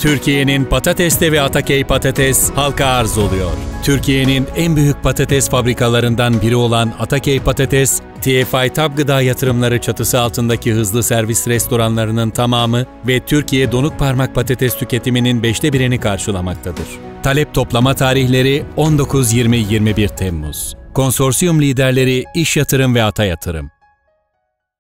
Türkiye'nin Patates'te ve Atakey Patates halka arz oluyor. Türkiye'nin en büyük patates fabrikalarından biri olan Atakey Patates, TFI Tab Gıda Yatırımları çatısı altındaki hızlı servis restoranlarının tamamı ve Türkiye donuk parmak patates tüketiminin 1/5'ini karşılamaktadır. Talep toplama tarihleri 19-20-21 Temmuz. Konsorsiyum liderleri İş Yatırım ve Ata Yatırım.